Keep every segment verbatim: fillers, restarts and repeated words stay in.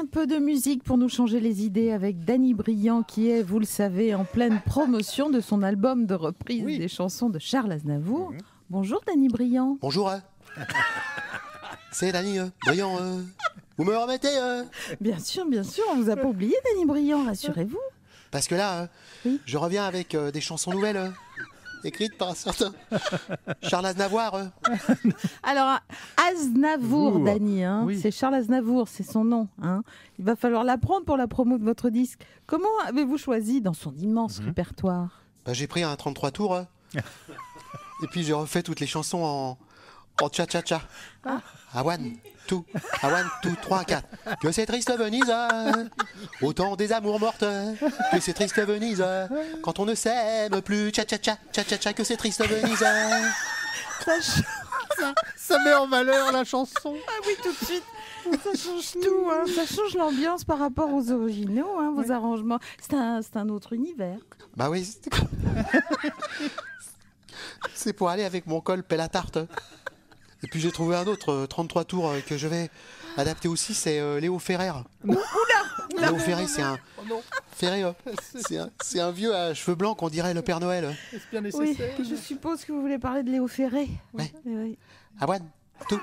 un peu de musique pour nous changer les idées avec Danny Briand qui est, vous le savez, en pleine promotion de son album de reprise oui. des chansons de Charles Aznavour. Mmh. Bonjour Danny Briand. Bonjour. Hein. C'est Danny euh, Briand. Euh. Vous me remettez euh. Bien sûr, bien sûr, on vous a pas oublié Danny Briand, rassurez-vous. Parce que là, euh, oui. je reviens avec euh, des chansons nouvelles. Euh. Écrite par un certain Charles Aznavour. Euh. Alors, Aznavour, Danny, hein, oui. c'est Charles Aznavour, c'est son nom. Hein. Il va falloir l'apprendre pour la promo de votre disque. Comment avez-vous choisi dans son immense mmh. répertoire? Bah, j'ai pris un trente-trois tours euh. et puis j'ai refait toutes les chansons en, en cha-cha-cha. Ah. À one, two, à one, two, trois, quatre. Que c'est triste Venise, euh, autant des amours mortes. Que c'est triste Venise, euh, quand on ne s'aime plus. Cha-cha-cha, cha-cha-cha, que c'est triste Venise. Euh. Ça, ça, ça met en valeur la chanson. Ah oui, tout de suite. Ça change tout, hein. Ça change l'ambiance par rapport aux originaux, hein, vos oui. arrangements. C'est un, c'est un autre univers. Bah oui. C'est pour aller avec mon col pelle à tarte. Et puis j'ai trouvé un autre euh, trente-trois tours euh, que je vais adapter aussi, c'est euh, Léo Ferrer. Oula, oula. Léo Ferrer, c'est un oh Ferré, euh, c'est un, c'est un vieux à cheveux blancs qu'on dirait le Père Noël. Est-ce bien nécessaire? Oui, je suppose que vous voulez parler de Léo Ferré. Ouais. Oui. oui. À one, two.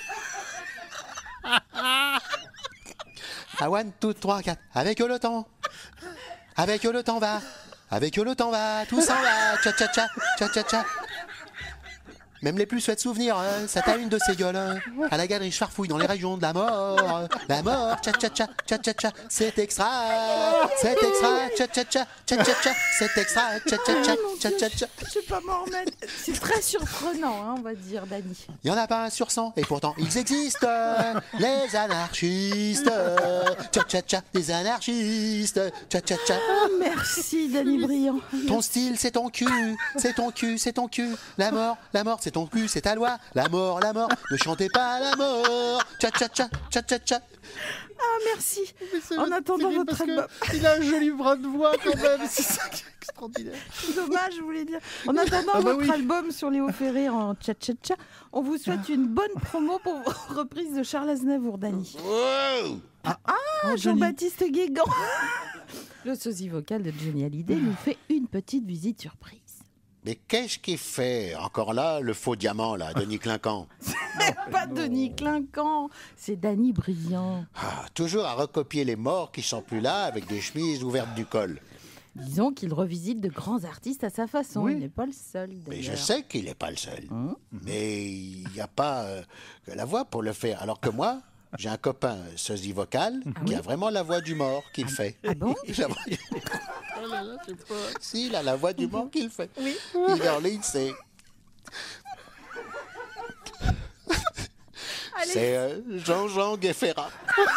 À one, two, trois, quatre. Avec le temps. Avec le temps va. Avec le temps va. Tout s'en va. Tcha tcha tcha. Tcha tcha tcha. Même les plus souhaitent souvenir, hein, ça t'a une de ces gueules. Hein. À la galerie, je farfouille dans les régions de la mort. La mort, tcha tcha tcha, tcha tcha tcha, c'est extra. C'est extra, tcha tcha tcha, tcha tcha tcha, c'est extra, tcha tcha tcha, tcha tcha tcha. Je sais pas m'en remettre. C'est très surprenant, hein, on va dire, Danny. Il n'y en a pas un sur cent, et pourtant ils existent. Les anarchistes. Tcha tcha tcha, les anarchistes. Tcha tcha tcha. Oh, merci, Danny Briand. Ton style, c'est ton cul. C'est ton cul, c'est ton cul. La mort, la mort, c'est ton cul, c'est ta loi. La mort, la mort, ne chantez pas la mort. Tcha tcha tcha, tcha tcha tcha. Ah merci. En attendant votre album. Il a un joli bras de voix quand même. C'est ça qui est extraordinaire. Dommage, je voulais dire. En attendant ah bah votre oui. album sur Léo Ferré en tcha tcha tcha, on vous souhaite une bonne promo pour vos reprises de Charles Aznavour, Danny. Wow. Ah, ah oh, Jean-Baptiste Guégan. Le sosie vocal de Johnny Hallyday nous fait une petite visite surprise. Mais qu'est-ce qu'il fait encore là, le faux diamant, là, Denis Clinquant? C'est pas Denis Clinquant, c'est Danny Briand. Ah, toujours à recopier les morts qui sont plus là avec des chemises ouvertes du col. Disons qu'il revisite de grands artistes à sa façon. Oui. Il n'est pas le seul, d'ailleurs. Mais je sais qu'il n'est pas le seul. Hum. Mais il n'y a pas euh, que la voix pour le faire. Alors que moi, j'ai un copain sosie vocal ah qui oui? a vraiment la voix du mort qu'il ah, fait. Ah bon? La voix du... Oh là là, c'est pas... Si, il a la voix du mort qu'il fait. Oui. Il est en ligne, c'est... C'est euh, Jean-Jean Guéfera.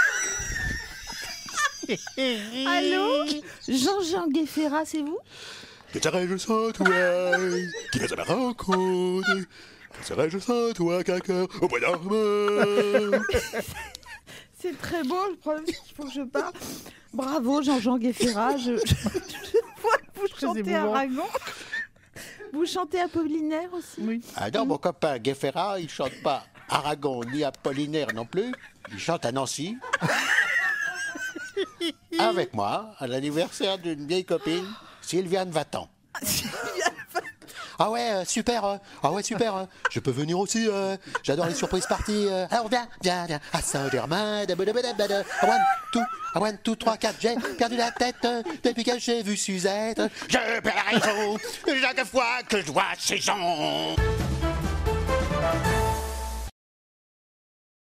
Allô? Jean-Jean Guéfera, c'est vous? Que serais-je sans toi? Qui faisait la rencontre? Que serais-je sans toi, qu'un cœur au bois dormant? C'est très beau, le problème c'est qu'il faut que je parle. Bravo Jean-Jean Guéfera, je, je, je vois que vous chantez Aragon. Vous chantez Apollinaire aussi? Oui. Ah non, mon copain Guéfera, il chante pas Aragon ni Apollinaire non plus. Il chante à Nancy. Avec moi, à l'anniversaire d'une vieille copine, Sylviane Vatan. Ah ouais, euh, super, euh, ah ouais, super, euh, je peux venir aussi, euh, j'adore les surprises parties, euh, alors viens, viens, viens, à Saint-Germain, à one, two, à one, two, trois, quatre, j'ai perdu la tête, euh, depuis que j'ai vu Suzette, je perds la raison, chaque fois que je vois ces gens.